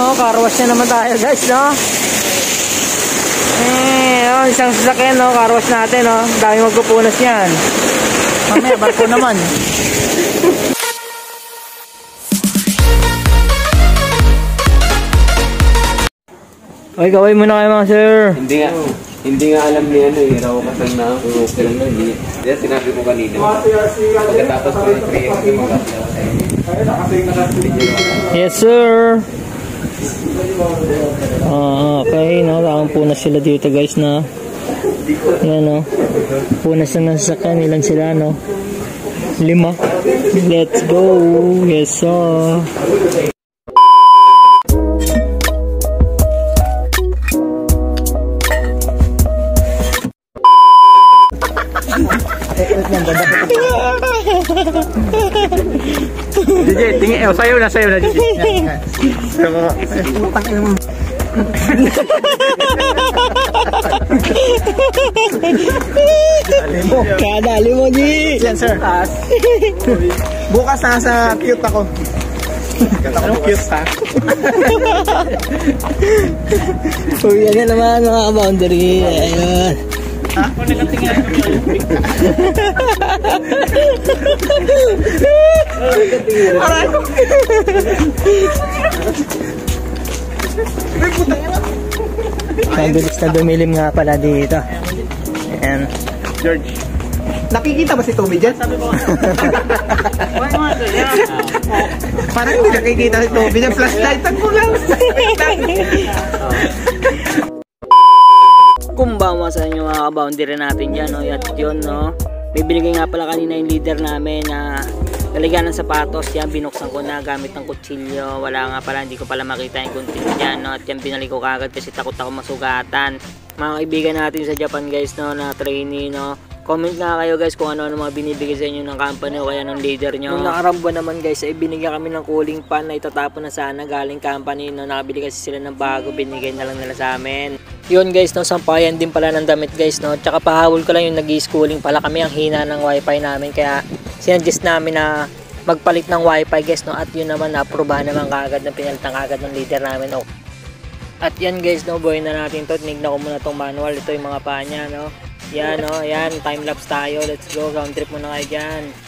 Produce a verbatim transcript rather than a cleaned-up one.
oh, car wash na naman tayo guys, no? Eh, oh, isang sasakyan, no? Car wash natin, no? Dami magpupunas yan. Mamaya, barko naman. Okay, gawin mo na kayo mga sir. Hindi nga, hindi nga alam ni ano eh, raw kasang na okay lang na, hindi. Kaya sinabi ko kanina. Pagkatapos ko ng three M, hindi yes sir. Ah, okay, no, ang punas sila dito guys na. Yan no. Punas na nasasakyan, ilan sila no? Lima. Let's go. Yes sir. J J, tingin, oh, sayo na, sayo na, J J. Utang ina mo. Kadali mo, G. Yan, sir. Bukas nasa cute ako. Anong cute, ha? Uy, yan naman mga boundary. Ayun. Ako nakatingin ako. Aray ko. Ang bilis na dumilim nga pala dito. Ayan. George. Nakikita ba si Tommy dyan? Sabi ko. Parang hindi nakikita si Tommy dyan. Flashlightan ko lang. Kumbawa sa inyo mga boundary natin dyan, no? At yun, no? Bibigay nga pala kanina yung leader namin na lalagyan ng sapatos. Yan, binuksan ko na gamit ng kutsilyo. Wala nga pala, hindi ko pala makita yung content dyan, no? At yan, binalik ko kagad kasi takot ako masugatan. Mga kaibigan natin sa Japan guys, no? Na trainee, no? Comment nga kayo guys kung ano-ano mga binibigay sa inyo ng company o kaya ng leader nyo. Nung nakarang buwan naman guys ay binigyan kami ng cooling pan na itatapon na sana galing company, no? Nakabili kasi sila ng bago, binigay na lang nila sa amin. Yun guys, no, sampayan din pala ng damit guys, no. Tsaka pahabol ko lang yung nag-i-schooling pala kami, ang hina ng wifi namin, kaya sinuggest namin na magpalit ng wifi guys, no. At yun naman, na-aprobahan naman kagad ng pinalitan kagad ng leader namin, no. At yan guys, no, buhay na natin to. Tinignan ko muna tong manual, ito yung mga paa niya, no. Yan, no, yan, time lapse tayo, let's go, round trip muna kayo dyan.